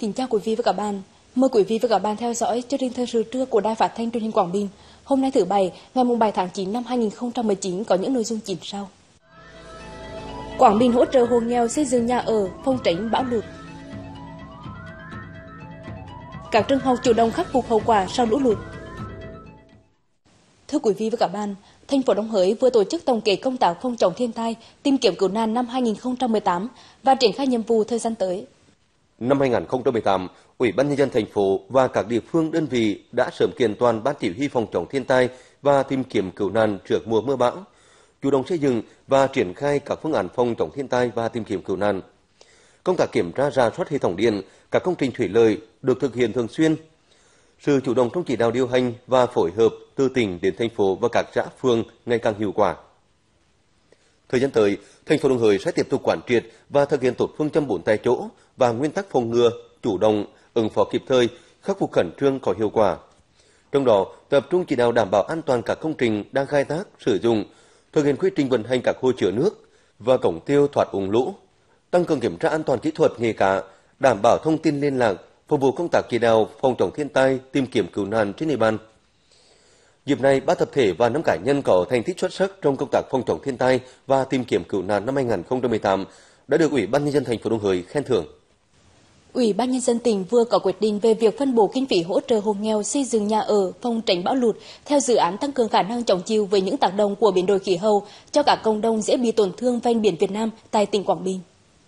Kính chào quý vị và các bạn. Mời quý vị và các bạn theo dõi chương trình thời sự trưa của Đài Phát thanh Truyền hình Quảng Bình. Hôm nay thứ Bảy, ngày 7 tháng 9 năm 2019 có những nội dung chính sau. Quảng Bình hỗ trợ hộ nghèo xây dựng nhà ở, phòng tránh bão lụt. Các trường học chủ động khắc phục hậu quả sau lũ lụt. Thưa quý vị và các bạn, thành phố Đồng Hới vừa tổ chức tổng kết công tác phòng chống thiên tai, tìm kiếm cứu nạn năm 2018 và triển khai nhiệm vụ thời gian tới. Năm 2018, Ủy ban Nhân dân thành phố và các địa phương đơn vị đã sớm kiện toàn Ban Chỉ huy phòng chống thiên tai và tìm kiếm cứu nạn trước mùa mưa bão, chủ động xây dựng và triển khai các phương án phòng chống thiên tai và tìm kiếm cứu nạn. Công tác kiểm tra rà soát hệ thống điện, các công trình thủy lợi được thực hiện thường xuyên. Sự chủ động trong chỉ đạo điều hành và phối hợp từ tỉnh đến thành phố và các xã phường ngày càng hiệu quả. Thời gian tới, thành phố Đồng Hới sẽ tiếp tục quán triệt và thực hiện tốt phương châm 4 tại chỗ và nguyên tắc phòng ngừa, chủ động, ứng phó kịp thời, khắc phục khẩn trương có hiệu quả. Trong đó, tập trung chỉ đạo đảm bảo an toàn các công trình đang khai thác, sử dụng, thực hiện quy trình vận hành các hồ chứa nước và cổng tiêu thoát úng lũ, tăng cường kiểm tra an toàn kỹ thuật nghề cá, đảm bảo thông tin liên lạc, phục vụ công tác chỉ đạo phòng chống thiên tai, tìm kiếm cứu nạn trên địa bàn. Dịp này, 3 tập thể và 5 cá nhân có thành tích xuất sắc trong công tác phòng chống thiên tai và tìm kiếm cứu nạn năm 2018 đã được Ủy ban Nhân dân thành phố Đồng Hới khen thưởng. Ủy ban Nhân dân tỉnh vừa có quyết định về việc phân bổ kinh phí hỗ trợ hộ nghèo xây dựng nhà ở, phòng tránh bão lụt theo dự án tăng cường khả năng chống chịu với những tác động của biến đổi khí hậu cho các cộng đồng dễ bị tổn thương ven biển Việt Nam tại tỉnh Quảng Bình.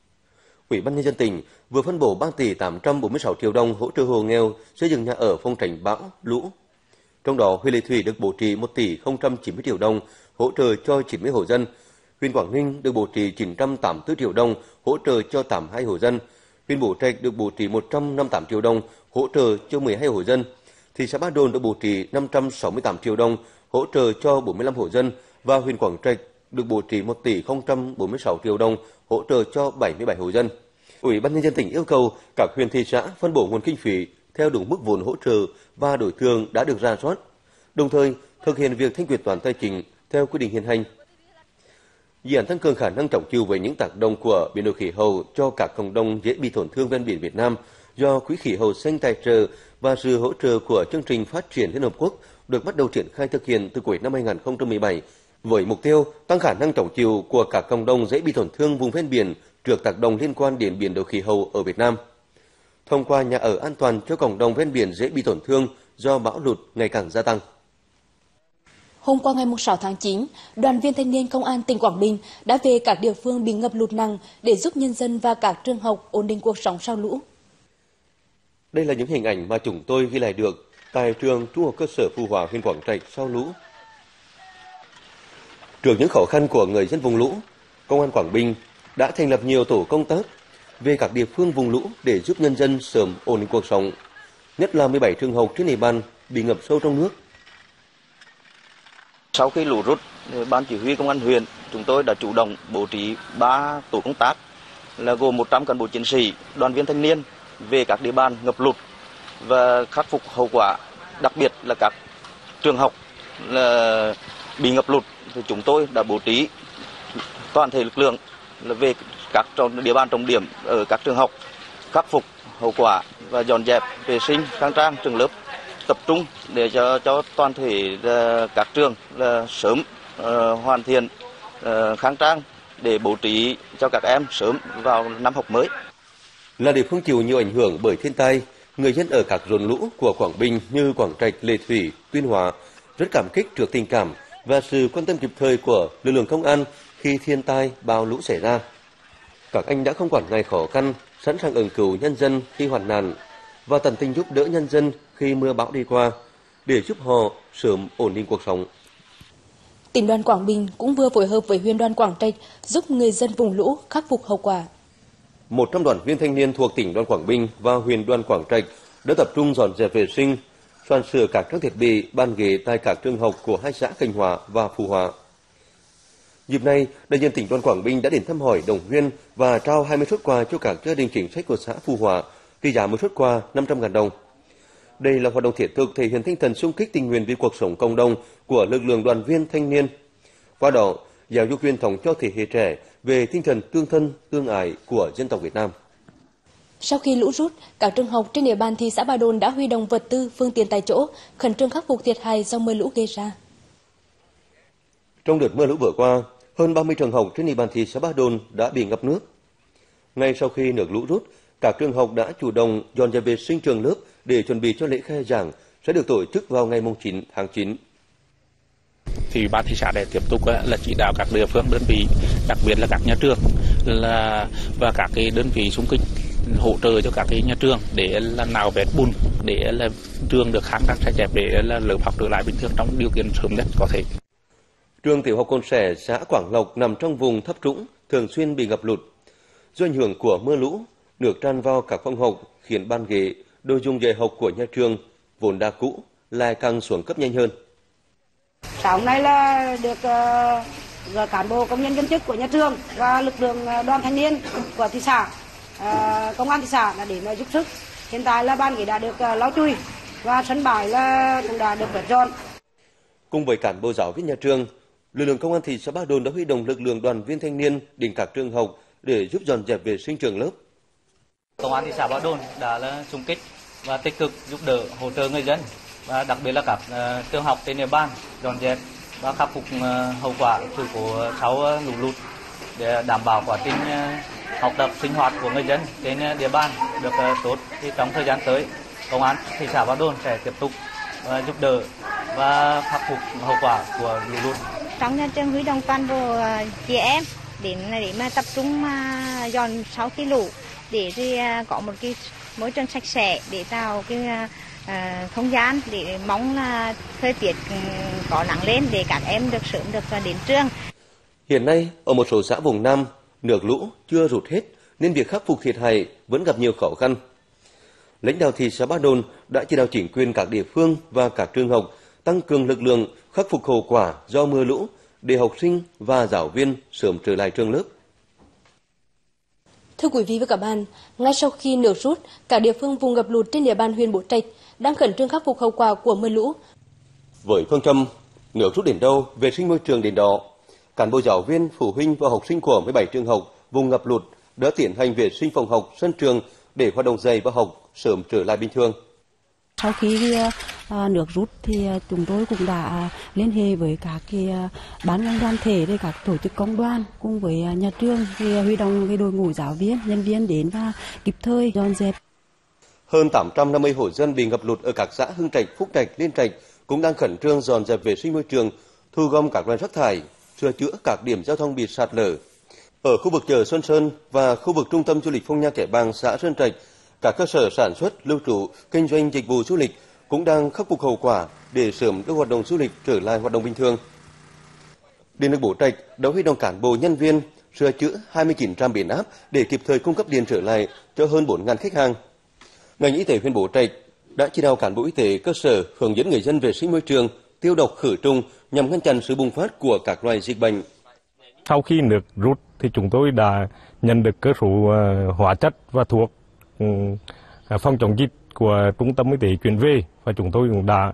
Ủy ban Nhân dân tỉnh vừa phân bổ 3 tỷ 846 triệu đồng hỗ trợ hộ nghèo xây dựng nhà ở phòng tránh bão lũ. Trong đó, huyện Lệ Thủy được bố trí 1 tỷ 090 triệu đồng hỗ trợ cho 90 hộ dân, huyện Quảng Ninh được bố trí 984 triệu đồng hỗ trợ cho 82 hộ dân, huyện Bố Trạch được bố trí 158 triệu đồng hỗ trợ cho 12 hộ dân, thị xã Ba Đồn được bố trí 568 triệu đồng hỗ trợ cho 45 hộ dân và huyện Quảng Trạch được bố trí 1 tỷ 046 triệu đồng hỗ trợ cho 77 hộ dân. Ủy ban Nhân dân tỉnh yêu cầu các huyện thị xã phân bổ nguồn kinh phí theo đúng mức vốn hỗ trợ và đối tượng đã được rà soát, đồng thời thực hiện việc thanh quyết toán tài chính theo quy định hiện hành. Dự án tăng cường khả năng chống chịu với những tác động của biến đổi khí hậu cho các cộng đồng dễ bị tổn thương ven biển Việt Nam do Quỹ khí hậu xanh tài trợ và sự hỗ trợ của chương trình phát triển Liên Hợp Quốc được bắt đầu triển khai thực hiện từ cuối năm 2017 với mục tiêu tăng khả năng chống chịu của các cộng đồng dễ bị tổn thương vùng ven biển trước tác động liên quan đến biến đổi khí hậu ở Việt Nam. Thông qua nhà ở an toàn cho cộng đồng ven biển dễ bị tổn thương do bão lụt ngày càng gia tăng. Hôm qua ngày 6 tháng 9, đoàn viên thanh niên Công an tỉnh Quảng Bình đã về các địa phương bị ngập lụt nặng để giúp nhân dân và các trường học ổn định cuộc sống sau lũ. Đây là những hình ảnh mà chúng tôi ghi lại được tại trường Trung học cơ sở Phú Hòa, huyện Quảng Trạch sau lũ. Trước những khó khăn của người dân vùng lũ, Công an Quảng Bình đã thành lập nhiều tổ công tác về các địa phương vùng lũ để giúp nhân dân sớm ổn định cuộc sống, nhất là 17 trường học trên địa bàn bị ngập sâu trong nước. Sau khi lũ rút, Ban Chỉ huy Công an huyện chúng tôi đã chủ động bố trí 3 tổ công tác là gồm 100 cán bộ chiến sĩ, đoàn viên thanh niên về các địa bàn ngập lụt và khắc phục hậu quả, đặc biệt là các trường học là bị ngập lụt thì chúng tôi đã bố trí toàn thể lực lượng là về các địa bàn trọng điểm ở các trường học, khắc phục hậu quả và dọn dẹp vệ sinh khang trang trường lớp, tập trung để cho toàn thể các trường là sớm hoàn thiện khang trang để bố trí cho các em sớm vào năm học mới. Là địa phương chịu nhiều ảnh hưởng bởi thiên tai, người dân ở các rốn lũ của Quảng Bình như Quảng Trạch, Lệ Thủy, Tuyên Hóa rất cảm kích trước tình cảm và sự quan tâm kịp thời của lực lượng công an khi thiên tai bão lũ xảy ra. Các anh đã không quản ngại khó khăn, sẵn sàng ứng cứu nhân dân khi hoạn nạn và tận tình giúp đỡ nhân dân khi mưa bão đi qua để giúp họ sớm ổn định cuộc sống. Tỉnh đoàn Quảng Bình cũng vừa phối hợp với huyện đoàn Quảng Trạch giúp người dân vùng lũ khắc phục hậu quả. 100 đoàn viên thanh niên thuộc tỉnh đoàn Quảng Bình và huyện đoàn Quảng Trạch đã tập trung dọn dẹp vệ sinh, soạn sửa các trang thiết bị, bàn ghế tại các trường học của hai xã Khánh Hòa và Phú Hòa. Dịp này, đại diện tỉnh đoàn Quảng Bình đã đến thăm hỏi, động viên và trao 20 suất quà cho các gia đình chính sách của xã Phú Hòa, trị giá một suất quà 500.000 đồng. Đây là hoạt động thiết thực thể hiện tinh thần xung kích tình nguyện vì cuộc sống cộng đồng của lực lượng đoàn viên thanh niên. Qua đó, giáo dục truyền thống cho thế hệ trẻ về tinh thần tương thân, tương ái của dân tộc Việt Nam. Sau khi lũ rút, các trường học trên địa bàn thị xã Ba Đồn đã huy động vật tư, phương tiện tại chỗ, khẩn trương khắc phục thiệt hại do mưa lũ gây ra. Trong đợt mưa lũ vừa qua, hơn 30 trường học trên địa bàn thị xã Ba Đồn đã bị ngập nước. Ngay sau khi nước lũ rút, các trường học đã chủ động dọn dẹp vệ sinh trường lớp để chuẩn bị cho lễ khai giảng sẽ được tổ chức vào ngày 9 tháng 9. Thì ban thị xã để tiếp tục là chỉ đạo các địa phương, đơn vị, đặc biệt là các nhà trường và các cái đơn vị xung kích hỗ trợ cho các cái nhà trường để là nạo vét bùn, để là trường được khang trang sạch đẹp, để là lớp học trở lại bình thường trong điều kiện sớm nhất có thể. Trường tiểu học Cồn Sẻ, xã Quảng Lộc nằm trong vùng thấp trũng, thường xuyên bị ngập lụt. Do ảnh hưởng của mưa lũ, nước tràn vào các phòng học khiến bàn ghế, đồ dùng dạy học của nhà trường vốn đã cũ lại càng xuống cấp nhanh hơn. Sáng nay là được cán bộ công nhân viên chức của nhà trường và lực lượng đoàn thanh niên của thị xã, công an thị xã đã đến giúp sức. Hiện tại là bàn ghế đã được lau chùi và sân bãi là cũng đã được quét dọn. Cùng với cán bộ giáo viên nhà trường, lực lượng công an thị xã Ba Đồn đã huy động lực lượng đoàn viên thanh niên đến các trường học để giúp dọn dẹp vệ sinh trường lớp. Công an thị xã Ba Đồn đã là xung kích và tích cực giúp đỡ hỗ trợ người dân và đặc biệt là các trường học trên địa bàn dọn dẹp và khắc phục hậu quả sự cố sau lũ lụt để đảm bảo quá trình học tập sinh hoạt của người dân trên địa bàn được tốt. Thì trong thời gian tới, công an thị xã Ba Đồn sẽ tiếp tục giúp đỡ và khắc phục hậu quả của lũ lụt. Trong nhà trường huy động toàn bộ chị em để mà tập trung dọn sau khi lũ để có một cái môi trường sạch sẽ để tạo cái không gian để mong là thời tiết có nắng lên để các em được sớm được đến trường. Hiện nay ở một số xã vùng Nam, nước lũ chưa rút hết nên việc khắc phục thiệt hại vẫn gặp nhiều khó khăn. Lãnh đạo thị xã Ba Đồn đã chỉ đạo chính quyền các địa phương và các trường học tăng cường lực lượng khắc phục hậu quả do mưa lũ để học sinh và giáo viên sớm trở lại trường lớp. Thưa quý vị và các bạn, ngay sau khi nước rút, các địa phương vùng ngập lụt trên địa bàn huyện Bố Trạch đang khẩn trương khắc phục hậu quả của mưa lũ. Với phương châm nước rút đến đâu, vệ sinh môi trường đến đó, cán bộ giáo viên, phụ huynh và học sinh của 17 trường học vùng ngập lụt đã tiến hành vệ sinh phòng học, sân trường để hoạt động dạy và học sớm trở lại bình thường. Sau khi nước rút thì chúng tôi cũng đã liên hệ với các ban ngành đoàn thể, để các tổ chức công đoàn cùng với nhà trường thì huy động cái đội ngũ giáo viên, nhân viên đến và kịp thời dọn dẹp. Hơn 850 hộ dân bị ngập lụt ở các xã Hưng Trạch, Phúc Trạch, Liên Trạch cũng đang khẩn trương dọn dẹp vệ sinh môi trường, thu gom các loại rác thải, sửa chữa các điểm giao thông bị sạt lở. Ở khu vực chợ Xuân Sơn và khu vực trung tâm du lịch Phong Nha Kẻ Bàng, xã Sơn Trạch, các cơ sở sản xuất, lưu trú, kinh doanh dịch vụ du lịch cũng đang khắc phục hậu quả để sớm đưa hoạt động du lịch trở lại hoạt động bình thường. Điện lực Bố Trạch đã huy động cán bộ nhân viên sửa chữa 29 trạm biến áp để kịp thời cung cấp điện trở lại cho hơn 4.000 khách hàng. Ngành y tế huyện Bố Trạch đã chỉ đạo cán bộ y tế cơ sở hướng dẫn người dân vệ sinh môi trường, tiêu độc khử trùng nhằm ngăn chặn sự bùng phát của các loại dịch bệnh. Sau khi nước rút thì chúng tôi đã nhận được cơ số hóa chất và thuốc phòng chống dịch của trung tâm y tế chuyển về, và chúng tôi cũng đã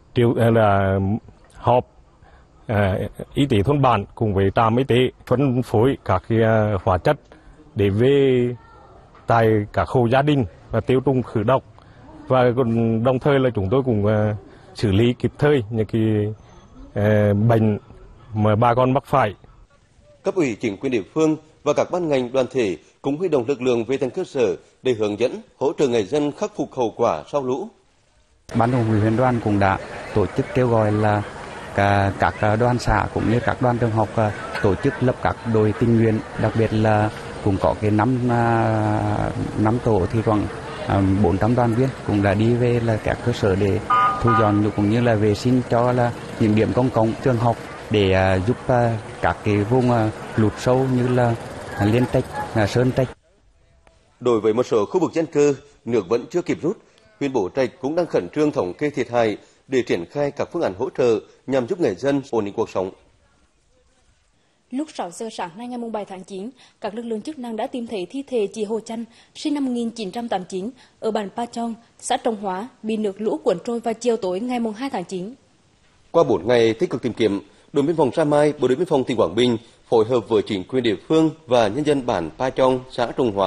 họp y tế thôn bản cùng với trạm y tế phân phối các hóa chất để về tại các hộ gia đình và tiêu trùng khử độc, và đồng thời là chúng tôi cũng xử lý kịp thời những cái bệnh mà bà con mắc phải. Cấp ủy, chính quyền địa phương và các ban ngành đoàn thể cũng huy động lực lượng về tận cơ sở để hướng dẫn, hỗ trợ người dân khắc phục hậu quả sau lũ. Ban thường vụ huyện đoàn cũng đã tổ chức kêu gọi là các đoàn xã cũng như các đoàn trường học tổ chức lập các đội tình nguyện, đặc biệt là cũng có cái năm tổ thì khoảng 400 đoàn viên cũng đã đi về là các cơ sở để thu dọn cũng như là vệ sinh cho là những điểm công cộng, trường học để giúp các cái vùng lụt sâu như là Liên Trạch, Sơn Trạch. Đối với một số khu vực dân cư, nước vẫn chưa kịp rút, huyện Bố Trạch cũng đang khẩn trương thống kê thiệt hại để triển khai các phương án hỗ trợ nhằm giúp người dân ổn định cuộc sống. Lúc 6 giờ sáng nay ngày 7 tháng 9, các lực lượng chức năng đã tìm thấy thi thể chị Hồ Chăn, sinh năm 1989, ở bản Pa Chong, xã Trọng Hóa, bị nước lũ cuốn trôi vào chiều tối ngày 2 tháng 9. Qua 4 ngày tích cực tìm kiếm, đồn biên phòng Sa Mai, bộ đội biên phòng tỉnh Quảng Bình phối hợp với chính quyền địa phương và nhân dân bản Pa Chong, xã Trọng Hóa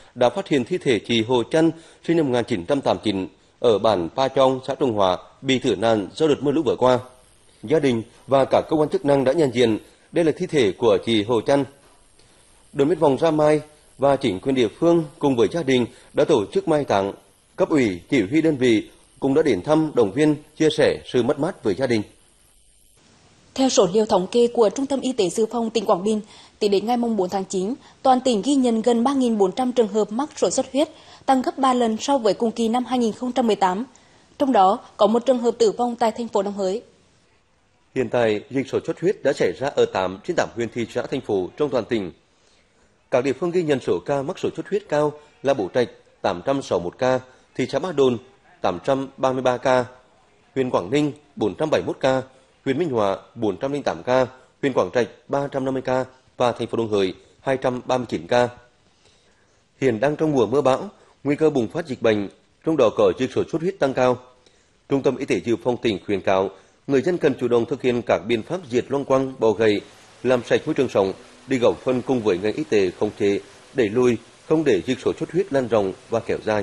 đã phát hiện thi thể chị Hồ Chăn sinh năm 1989 ở bản Pa Chong, xã Trung Hòa bị tử nạn do đợt mưa lũ vừa qua. Gia đình và cả cơ quan chức năng đã nhận diện đây là thi thể của chị Hồ Chăn. Đồn biên phòng Ra Mai và chính quyền địa phương cùng với gia đình đã tổ chức mai táng. Cấp ủy, chỉ huy đơn vị cũng đã đến thăm, động viên, chia sẻ sự mất mát với gia đình. Theo số liệu thống kê của Trung tâm Y tế Dự phòng tỉnh Quảng Bình, tính đến ngày 4 tháng 9, toàn tỉnh ghi nhận gần 3.400 trường hợp mắc sốt xuất huyết, tăng gấp 3 lần so với cùng kỳ năm 2018. Trong đó có một trường hợp tử vong tại thành phố Đồng Hới. Hiện tại, dịch sốt xuất huyết đã xảy ra ở 8 trên 8 huyện thị xã thành phố trong toàn tỉnh. Các địa phương ghi nhận số ca mắc sốt xuất huyết cao là Bố Trạch 861 ca, thị xã Ba Đồn 833 ca, huyện Quảng Ninh 471 ca, huyện Minh Hóa 408 ca, huyện Quảng Trạch 350 ca và thành phố Đồng Hới 239 ca. Hiện đang trong mùa mưa bão, nguy cơ bùng phát dịch bệnh, trong đó có dịch sốt xuất huyết tăng cao. Trung tâm Y tế Dự phòng tỉnh khuyến cáo người dân cần chủ động thực hiện các biện pháp diệt loang quăng, bọ gậy, làm sạch môi trường sống để góp phần cùng với ngành y tế khống chế, đẩy lùi, không để dịch sốt xuất huyết lan rộng và kéo dài.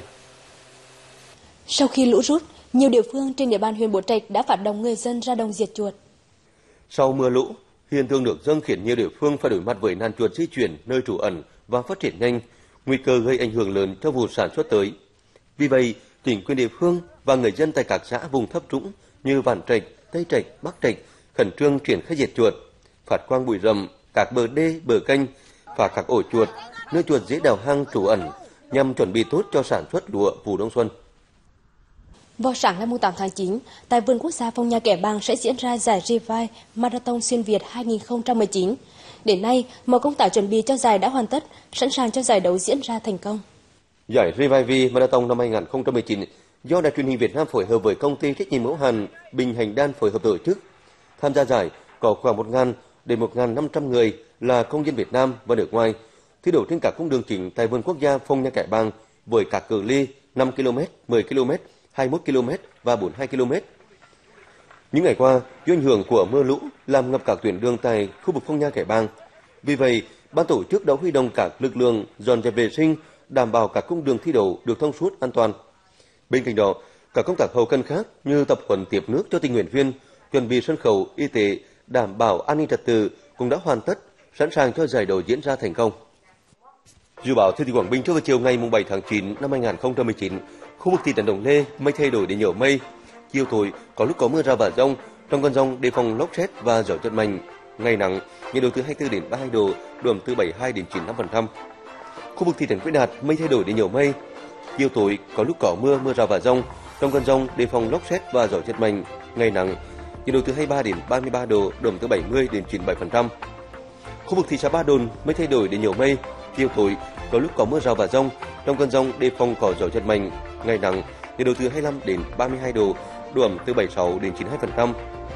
Sau khi lũ rút, nhiều địa phương trên địa bàn huyện Bố Trạch đã phát động người dân ra đồng diệt chuột. Sau mưa lũ, hiện tượng nước dâng khiến nhiều địa phương phải đối mặt với nạn chuột di chuyển nơi trú ẩn và phát triển nhanh, nguy cơ gây ảnh hưởng lớn cho vụ sản xuất tới. Vì vậy, chính quyền địa phương và người dân tại các xã vùng thấp trũng như Vạn Trạch, Tây Trạch, Bắc Trạch khẩn trương triển khai diệt chuột, phát quang bụi rậm, các bờ đê, bờ kênh, phá các ổ chuột, nơi chuột dễ đào hang trú ẩn nhằm chuẩn bị tốt cho sản xuất lúa vụ đông xuân. Vào sáng ngày 8 tháng 9, tại vườn quốc gia Phong Nha Kẻ Bàng sẽ diễn ra giải Revive Marathon Xuyên Việt 2019. Đến nay, mọi công tác chuẩn bị cho giải đã hoàn tất, sẵn sàng cho giải đấu diễn ra thành công. Giải Revive Marathon năm 2019 do Đài Truyền hình Việt Nam phối hợp với công ty trách nhiệm hữu hạn Bình Hành Đan phối hợp tổ chức. Tham gia giải có khoảng 1.000 đến 1.500 người là công dân Việt Nam và nước ngoài, thi đấu trên các cung đường chính tại vườn quốc gia Phong Nha Kẻ Bàng với các cự ly 5 km, 10 km, 21 km và 42 km. Những ngày qua, do ảnh hưởng của mưa lũ làm ngập các tuyến đường tại khu vực Phong Nha Kẻ Bàng. Vì vậy, ban tổ chức đã huy động các lực lượng dọn dẹp vệ sinh, đảm bảo các cung đường thi đấu được thông suốt an toàn. Bên cạnh đó, các công tác hậu cần khác như tập huấn tiếp nước cho tình nguyện viên, chuẩn bị sân khấu, y tế, đảm bảo an ninh trật tự cũng đã hoàn tất, sẵn sàng cho giải đấu diễn ra thành công. Dự báo thời tiết Quảng Bình trong chiều ngày 7 tháng 9 năm 2019, khu vực thị trấn Đồng Lê mây thay đổi đến nhiều mây, chiều tối có lúc có mưa rào và dông, trong cơn dông đề phòng lốc sét và gió giật mạnh, ngày nắng, nhiệt độ từ 24 đến 32 độ, độ ẩm từ 72 đến 95%. Khu vực thị trấn Quế Đạt mây thay đổi đến nhiều mây, chiều tối có lúc có mưa rào và dông, trong cơn dông đề phòng lốc sét và gió giật mạnh, ngày nắng, nhiệt độ từ 23 đến 33 độ, độ ẩm từ 70 đến 97%. Khu vực thị xã Ba Đồn mây thay đổi đến nhiều mây, chiều tối có lúc có mưa rào và dông, trong cơn dông đề phòng có gió giật mạnh, ngày nắng, nhiệt độ từ 25 đến 32 độ, độ ẩm từ 76 đến 92%.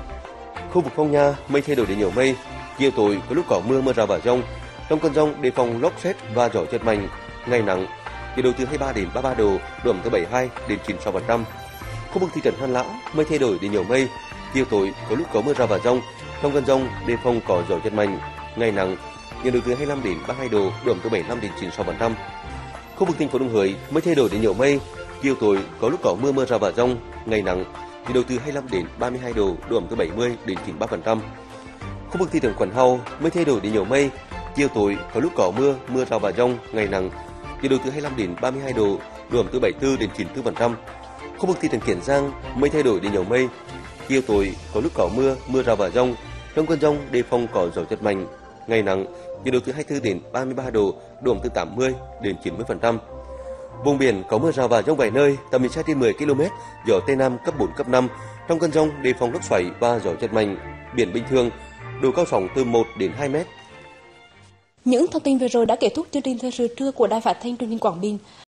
Khu vực Phong Nha mây thay đổi đến nhiều mây, chiều tối có lúc có mưa rào và dông, trong cơn dông đề phòng lốc sét và gió giật mạnh, ngày nắng, nhiệt độ từ 23 đến 33 độ, độ ẩm từ 72 đến 96%. Khu vực thị trấn Hàn Lão mây thay đổi đến nhiều mây, chiều tối có lúc có mưa rào và dông, trong cơn dông đề phòng có gió giật mạnh, ngày nắng, nhiệt độ từ 25 đến 32 độ, độ ẩm từ 75 đến 96%. Khu vực thành phố Đồng Hới mây thay đổi đến nhiều mây, chiều tối có lúc có mưa rào và dông, ngày nắng, nhiệt độ từ 25 đến 32 độ, độ ẩm từ 70 đến 93%. Khu vực thị trấn Quảng Hào mây thay đổi đến nhiều mây, chiều tối có lúc có mưa rào và dông, ngày nắng, nhiệt độ từ 25 đến 32 độ, độ ẩm từ 74 đến 94%. Khu vực thị trấn Kiển Giang mây thay đổi đến nhiều mây, chiều tối có lúc có mưa rào và dông, trong cơn dông đề phòng có gió giật mạnh, ngày nắng, nhiệt độ từ 24 đến 33 độ, độ ẩm từ 80 đến 90%. Vùng biển có mưa rào và dông vài nơi, tầm nhìn xa trên 10 km, gió Tây Nam cấp 4, cấp 5, trong cơn dông đề phòng lốc xoáy và gió giật mạnh, biển bình thường, độ cao sóng từ 1 đến 2 mét. Những thông tin vừa rồi đã kết thúc chương trình thời sự trưa của Đài Phát thanh Truyền hình Quảng Bình.